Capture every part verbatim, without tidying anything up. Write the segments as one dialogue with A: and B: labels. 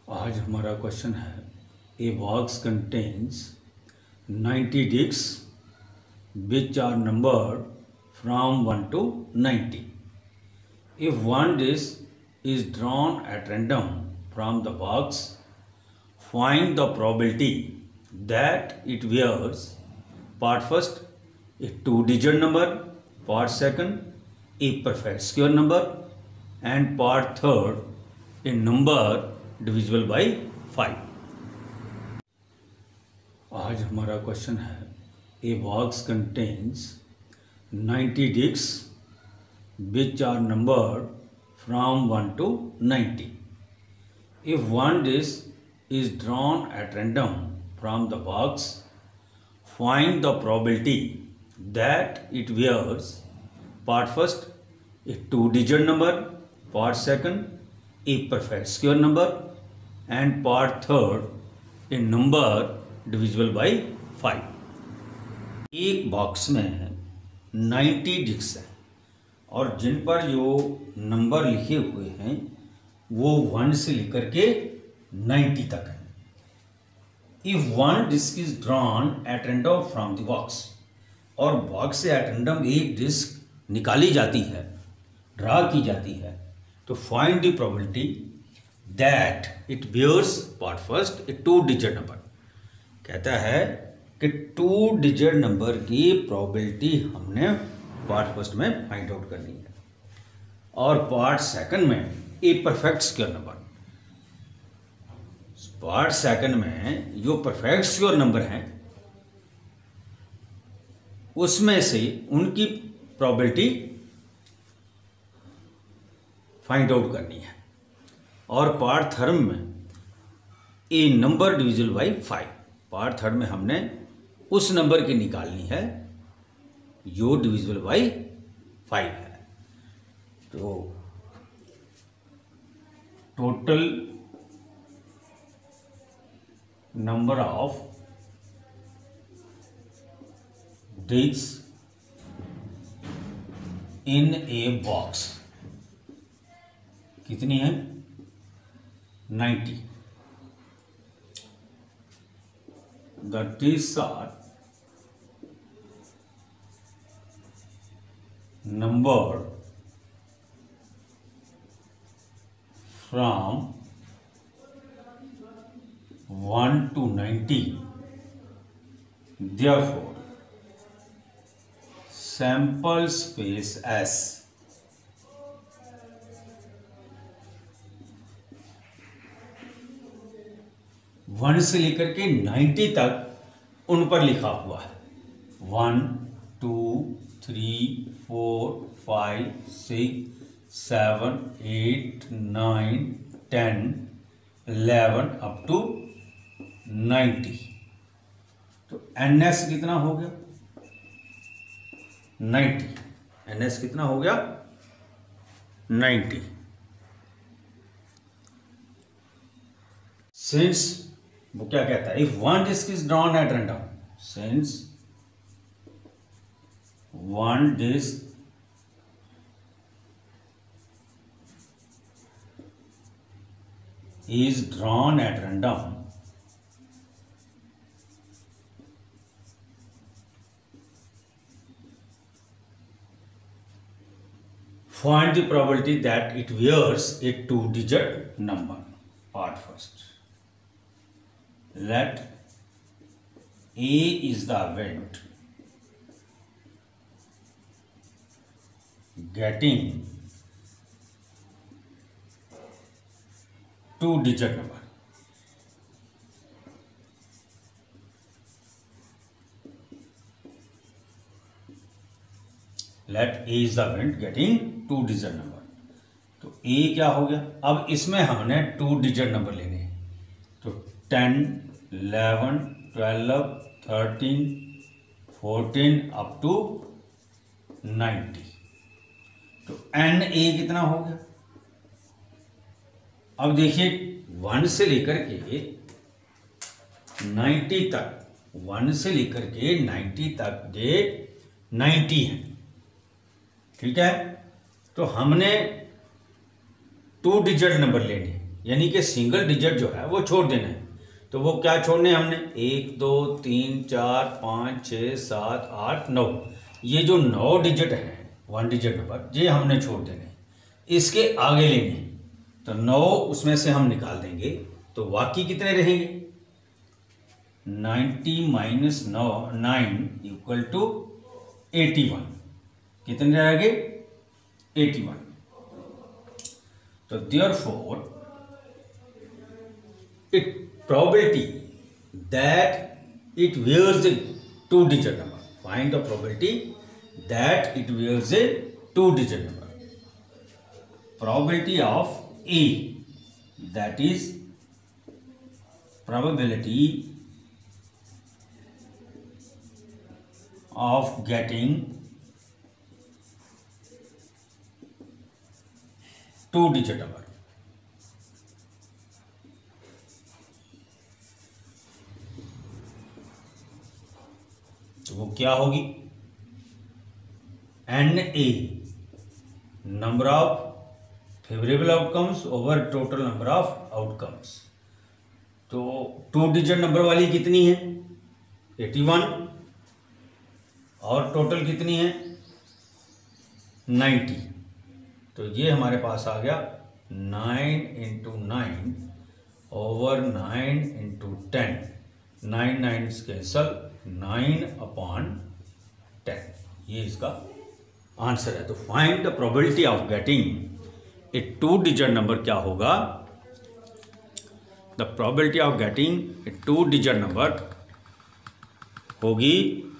A: आज हमारा क्वेश्चन है, a box contains ninety discs which are numbered from one to ninety. If one disc is drawn at random from the box, find the probability that it bears part first a two-digit number, part second a perfect square number, and part third a number divisible by five. आज हमारा question है, a box contains ninety discs which are numbered from one to ninety. If one disc is drawn at random from the box, find the probability that it bears part first a two-digit number, part second a perfect square number, and part third a number divisible by five. एक box में ninety disc है और जिन पर जो number लिखे हुए हैं वो वन से लेकर के नाइंटी तक है. If one disc is drawn at random from the box, और बॉक्स से एट रैंडम एक डिस्क निकाली जाती है, ड्रा की जाती है, तो find the probability that it bears part first a two digit number. कहता है कि टू डिजिट नंबर की प्रोबेबिलिटी हमने पार्ट फर्स्ट में फाइंड आउट करनी है और पार्ट सेकंड में a perfect square number. Part second में जो परफेक्ट स्क्वायर नंबर हैं उसमें से उनकी प्रोबेबिलिटी फाइंड आउट करनी है और पार्ट थर्ड में a number divisible by five. Part third में हमने उस नंबर की निकालनी है जो डिविजिबल बाई फाइव है. तो total number of disc in a box कितनी है? Ninety. The discs are numbered from one to ninety. Therefore, sample space S one से लेकर के नाइंटी तक उन पर लिखा हुआ है. One two three four five six seven eight nine ten eleven up to ninety. तो एन एस कितना हो गया? नाइंटी. एन एस कितना हो गया? नाइंटी. सिंस वो क्या कहता है, if one disc is drawn at random, since one disc is drawn at random, find the probability that it bears a two-digit number. Part first. Let A is the event getting two-digit number. Let A is the event getting two-digit number. तो A क्या हो गया? अब इसमें हमने two-digit number लेने हैं. तो ten, eleven, twelve, thirteen, fourteen up to ninety. तो एन ए कितना हो गया? अब देखिए वन से लेकर के नाइंटी तक, वन से लेकर के नाइंटी तक ये नाइंटी है. ठीक है, तो हमने टू डिजिट नंबर लेने, यानी कि सिंगल डिजिट जो है वो छोड़ देना है। तो वो क्या छोड़ने हमने, एक दो तीन चार पाँच छः सात आठ नौ, ये जो नौ डिजिट है वन डिजिट नंबर, ये हमने छोड़ देने, इसके आगे लेंगे। तो नौ उसमें से हम निकाल देंगे तो बाकी कितने रहेंगे, नाइन्टी माइनस नौ nine equal to eighty one. कितने रहेंगे, एटी वन। तो therefore it probability that it wears a two digit number. Find the probability that it wears a two digit number. Probability of A, that is probability of getting two digit number. तो वो क्या होगी, N A, number of favourable outcomes over total number of outcomes. तो two digit number वाली कितनी है, eighty one, और total कितनी है, नाइन्टी। तो ये हमारे पास आ गया nine into nine over nine into ten, nine nine cancel, nine upon ten, ये इसका आंसर है। तो find the probability of getting a two digit number क्या होगा, the probability of getting a two digit number होगी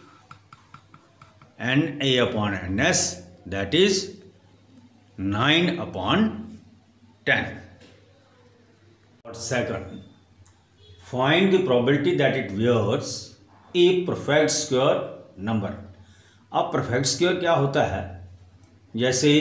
A: N A upon N S, that is nine upon ten. और second, find the probability that it bears a perfect square number. अब perfect square क्या होता है, जैसे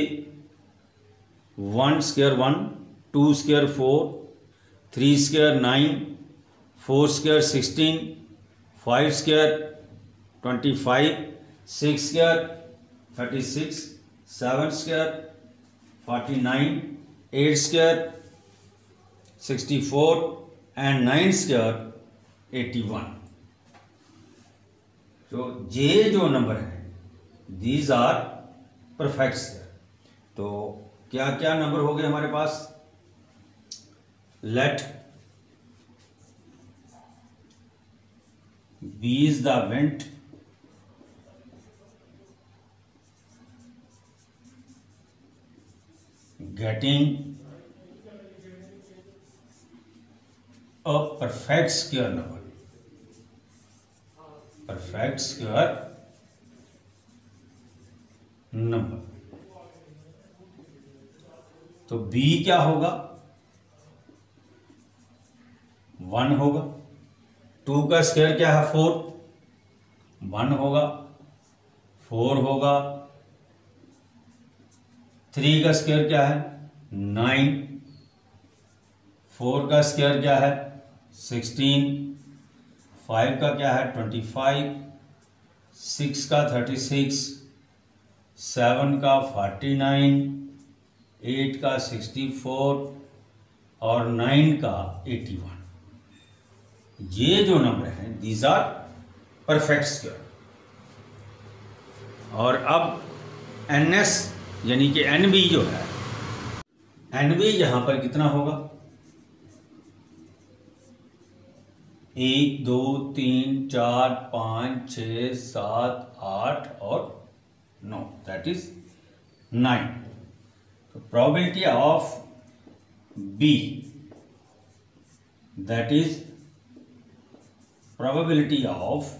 A: one square one, two square four, three square nine, four square sixteen, five square twenty five, six square thirty six, seven square forty nine, eight square sixty four and nine square eighty one. तो ये जो number है these are perfect square. तो क्या क्या number हो गए हमारे पास, let B is the event getting a perfect square number, perfect square number. तो b क्या होगा, वन होगा। टू का स्क्वायर क्या है, फोर, वन होगा, फोर होगा। थ्री का स्क्वायर क्या है, नाइन, फोर का स्क्वायर क्या है, सिक्सटीन, फाइव का क्या है, ट्वेंटी फाइव, सिक्स का थर्टी सिक्स, सेवन का फोर्टी नाइन, एट का सिक्सटी फोर और नाइन का एटी वन। ये जो नंबर हैं दीज आर परफेक्ट स्क्वायर। और अब एन एस यानी कि एन बी जो है, एन बी यहां पर कितना होगा, एक दो तीन चार पाँच छ सात आठ और नौ, दैट इज नाइन। तो probability of B, that is probability of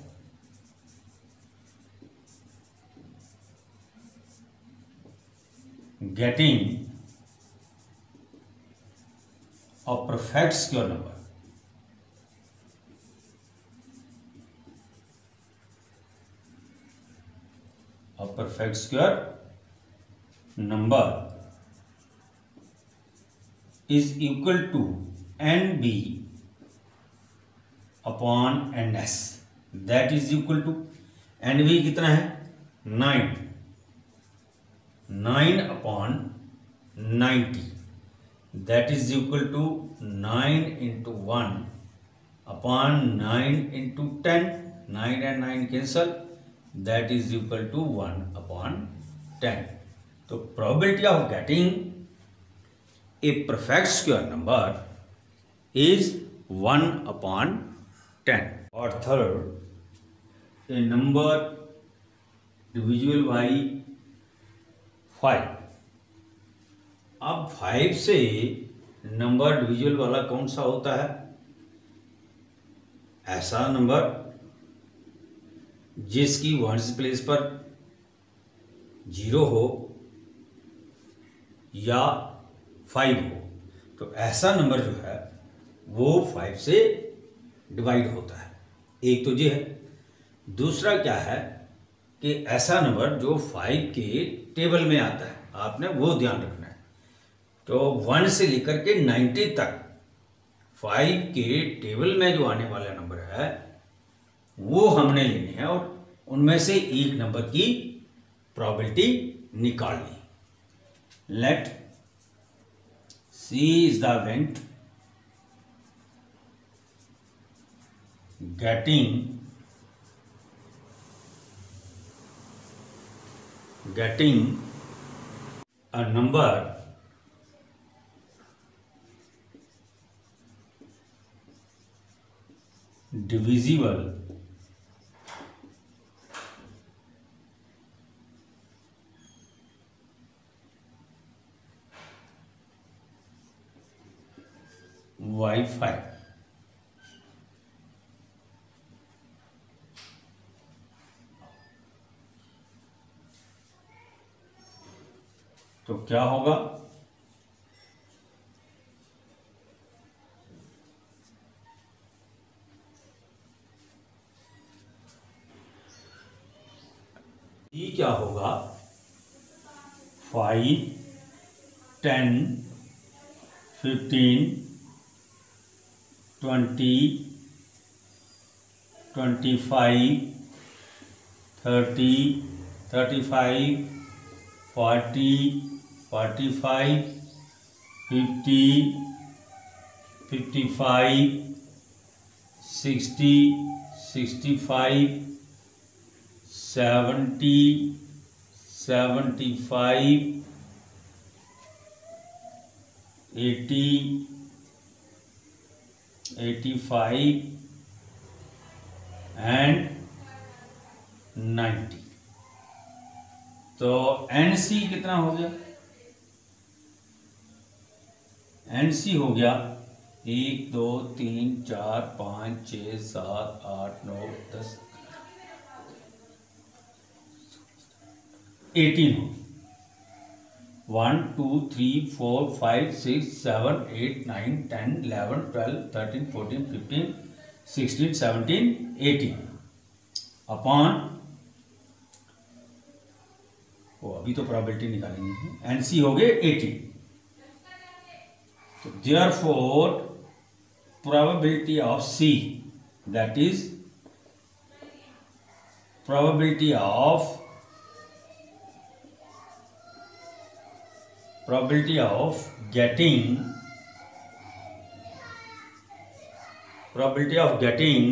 A: getting a perfect square number, a perfect square number is equal to N B upon N S, that is equal to N B कितना है, nine, nine upon ninety, that is equal to nine into one upon nine into ten, nine and nine cancel, that is equal to one upon ten. तो probability of getting a perfect square number is one upon ten. और third, a number divisible by five. अब five से number divisible वाला कौन सा होता है? ऐसा नंबर जिसकी वंस प्लेस पर जीरो हो या फाइव हो. तो ऐसा नंबर जो है वो फाइव से डिवाइड होता है. एक तो ये है. दूसरा क्या है कि ऐसा नंबर जो फाइव के टेबल में आता है, आपने वो ध्यान रखना है. तो वन से लेकर के नाइन्टी तक फाइव के टेबल में जो आने वाला नंबर है वो हमने लेने हैं और उनमें से एक नंबर की प्रोबेबिलिटी निकालनी. Let C is the event getting getting a number divisible by five. तो क्या होगा? ये क्या होगा? Five, ten, fifteen, twenty, twenty five, thirty, thirty five, forty, forty five, fifty, fifty five, sixty, sixty five, seventy, seventy five, eighty, eighty five and ninety. तो N C कितना हो गया? एन सी हो गया एक, दो, तीन, चार, पाँच, छः, सात, आठ, नौ, दस, एटीन हो. One, two, three, four, five, six, seven, eight, nine, ten, eleven, twelve, thirteen, fourteen, fifteen, sixteen, seventeen, eighteen upon, वो अभी तो प्रोबेबिलिटी निकालेंगे. एनसी हो गए एटी. तो therefore probability of C, that is probability of probability of getting probability of getting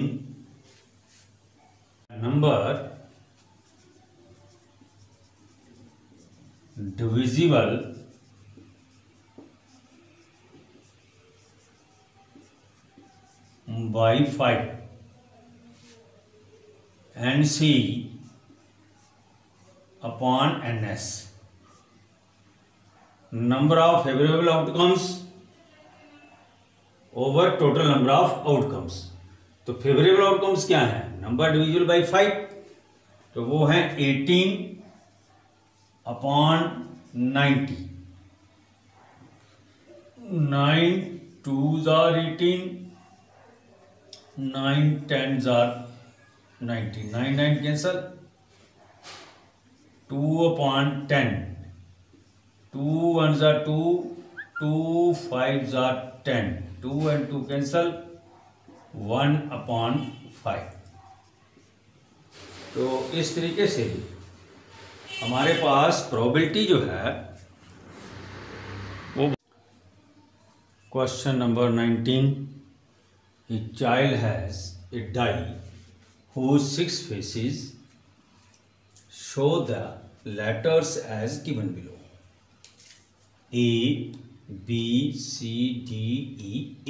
A: number divisible by five and C upon ns. Number of favorable outcomes over total number of outcomes. तो favourable outcomes क्या है? Number divisible by five, तो वो है eighteen upon ninety. Nine two जार eighteen, nine ten जार ninety, nine nine cancel, two upon ten, two one जार two, two five जार ten, two and two cancel, one upon five. तो इस तरीके से हमारे पास प्रोबेबिलिटी जो है वो Question number nineteen. A child has a die whose six faces show the letters as given below: A, B, C, D, E,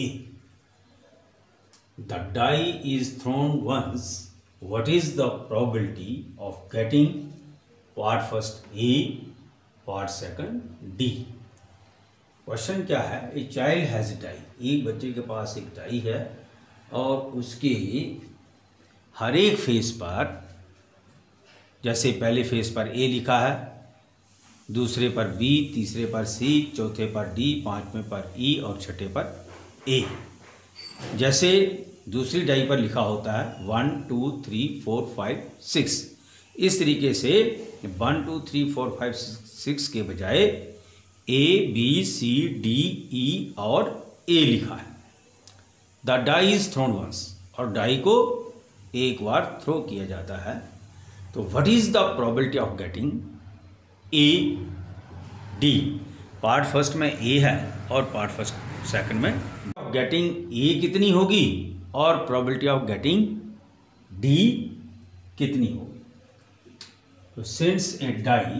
A: A. The die is thrown once. What is the probability of getting part first A, part second D? Question क्या है? A child has a die, एक बच्चे के पास एक die है और उसके हर एक फेस पर, जैसे पहले फेस पर ए लिखा है, दूसरे पर बी, तीसरे पर सी, चौथे पर डी, पांचवें पर ई और छठे पर ए। जैसे दूसरी डाई पर लिखा होता है one two three four five six, इस तरीके से one two three four five six के बजाय ए बी सी डी ई और ए लिखा है। The die is thrown once, और डाई को एक बार थ्रो किया जाता है। तो what is the probability of getting a D? Part first में ए है और पार्ट फर्स्ट सेकंड में गेटिंग ए कितनी होगी और प्रोबेबिलिटी ऑफ गेटिंग डी कितनी होगी? तो since a die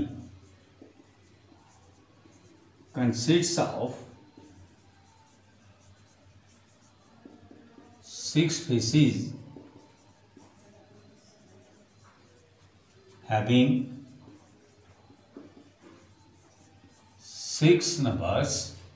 A: consists of six faces having six numbers,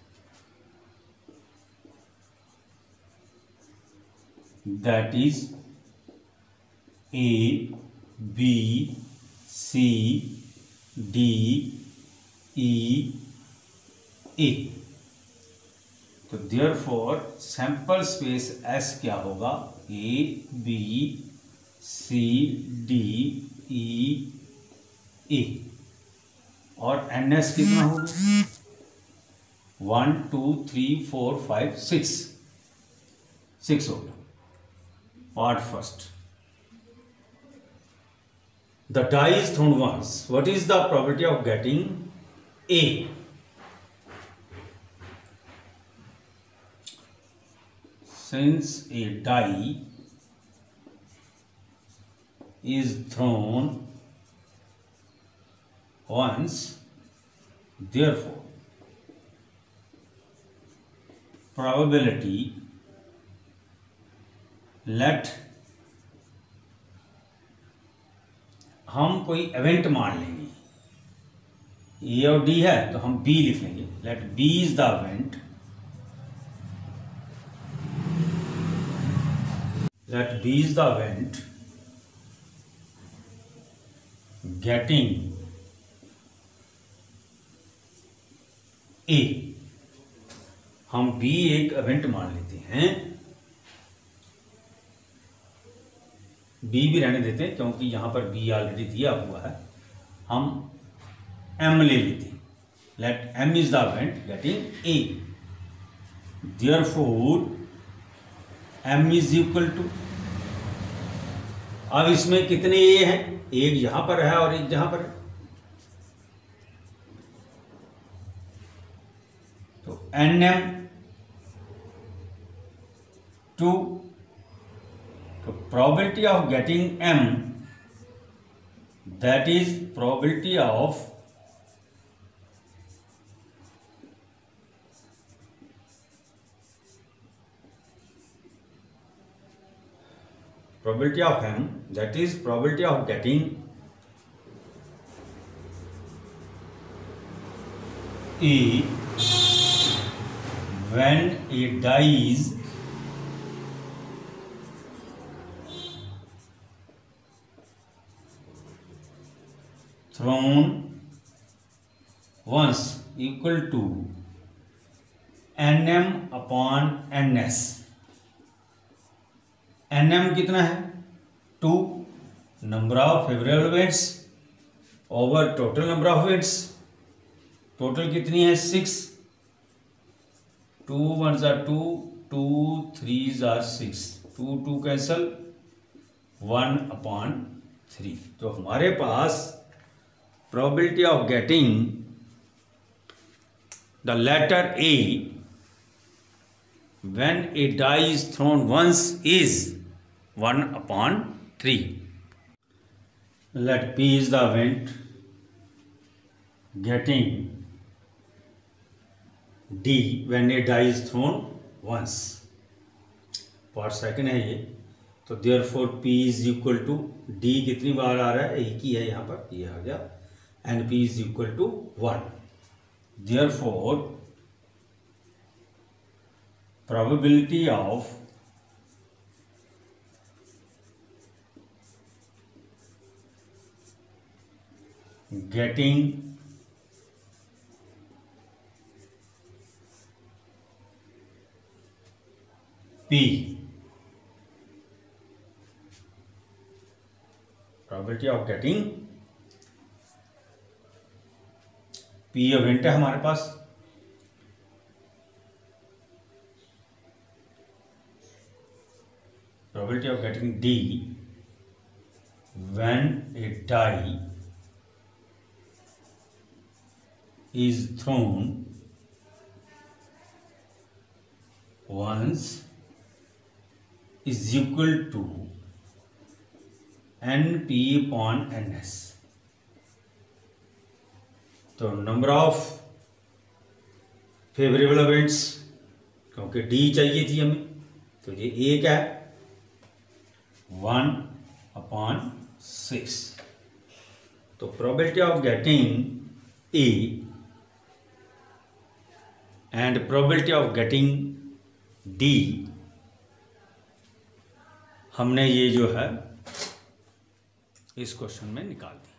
A: that is A, B, C, D, E, A. तो therefore सैंपल स्पेस S क्या होगा? A B C D E A. और N S कितना होगा? One two three four five six, six होगा part first. The die is thrown once, what is the probability of getting A? Since a die is thrown once, therefore probability, let, हम कोई event मान लेंगे, ए और D है तो हम B लिख लेंगे। Let B is the event, let B is the event getting A। हम B एक इवेंट मान लेते हैं, B भी रहने देते हैं क्योंकि यहां पर B ऑलरेडी दिया हुआ है। हम M ले लेते हैं। let M is the event getting A, therefore M is equal to, अब इसमें कितने ए हैं? एक यहां पर है और एक जहां पर है, तो एन एम टू। तो probability of getting M, that is probability of probability of M, that is probability of getting A when a die is thrown once equal to N M upon N S। N M कितना है? Two, number of favourable events over total number of events. Total कितनी है? Six. Two one जार two, two three जार six, two two cancel, one upon three. तो हमारे पास probability of getting the letter A when a die is thrown once is one upon three. Let P is the event getting D when a die is thrown once. Part second है ये, तो therefore P is equal to D कितनी बार आ रहा है, एक ही है यहाँ पर, ये आ गया, and P is equal to one. Therefore probability of getting P, probability of getting P event है हमारे पास, probability of getting D when a die is thrown once is equal to Np upon Ns. तो number of favourable events, क्योंकि D चाहिए थी हमें, तो ये एक है वन अपॉन सिक्स. तो probability of getting A and probability of getting D हमने ये जो है इस क्वेश्चन में निकाल दिया.